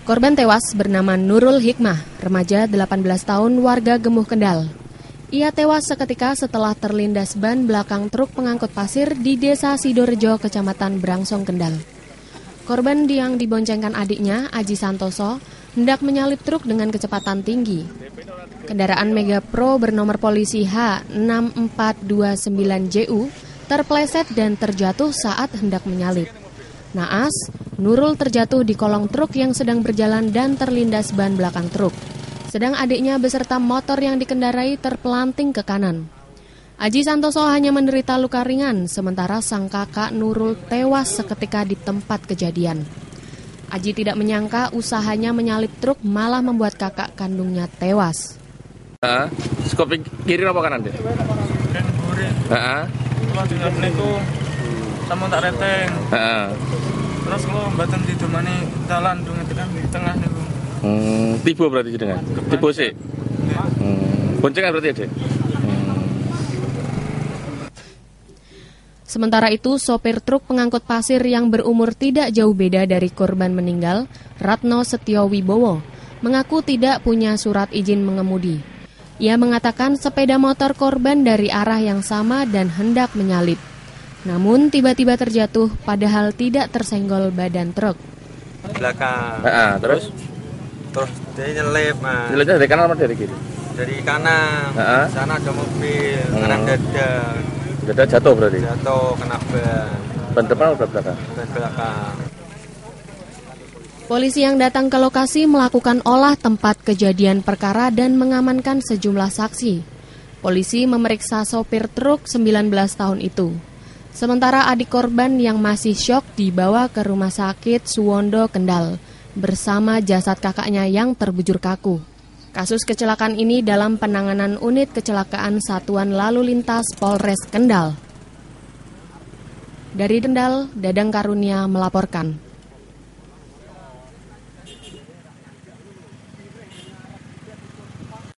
Korban tewas bernama Nurul Hikmah, remaja 18 tahun warga Gemuh Kendal. Ia tewas seketika setelah terlindas ban belakang truk pengangkut pasir di Desa Sidorejo, Kecamatan Brangsong, Kendal. Korban yang diboncengkan adiknya, Aji Santoso, hendak menyalip truk dengan kecepatan tinggi. Kendaraan Mega Pro bernomor polisi H6429JU terpleset dan terjatuh saat hendak menyalip. Naas, Nurul terjatuh di kolong truk yang sedang berjalan dan terlindas ban belakang truk. Sedang adiknya beserta motor yang dikendarai terpelanting ke kanan. Aji Santoso hanya menderita luka ringan, sementara sang kakak Nurul tewas seketika di tempat kejadian. Aji tidak menyangka usahanya menyalip truk malah membuat kakak kandungnya tewas. Skop kiri apa kanan deh? Dan gurih. Cuma dengan niku sama tak reteng. Terus kalau mbaten di domane dalan dong itu kan di tengah niku. Tiba berarti dengan. Tiba sih. Boncengan berarti ada. Sementara itu, sopir truk pengangkut pasir yang berumur tidak jauh beda dari korban meninggal, Ratno Setio Wibowo, mengaku tidak punya surat izin mengemudi. Ia mengatakan sepeda motor korban dari arah yang sama dan hendak menyalip. Namun tiba-tiba terjatuh padahal tidak tersenggol badan truk. Belakang. Terus Dia nyelip, Mas. Nyelipnya dari kanan atau dari kiri? Dari kanan. Sana ada mobil, kanan dada. Dada jatuh berarti? Jatuh, kena ban. Ban depan atau belakang? Ban belakang. Polisi yang datang ke lokasi melakukan olah tempat kejadian perkara dan mengamankan sejumlah saksi. Polisi memeriksa sopir truk 19 tahun itu. Sementara adik korban yang masih syok dibawa ke Rumah Sakit Suwondo, Kendal, bersama jasad kakaknya yang terbujur kaku. Kasus kecelakaan ini dalam penanganan unit kecelakaan Satuan Lalu Lintas Polres Kendal. Dari Kendal, Dadang Karunia melaporkan.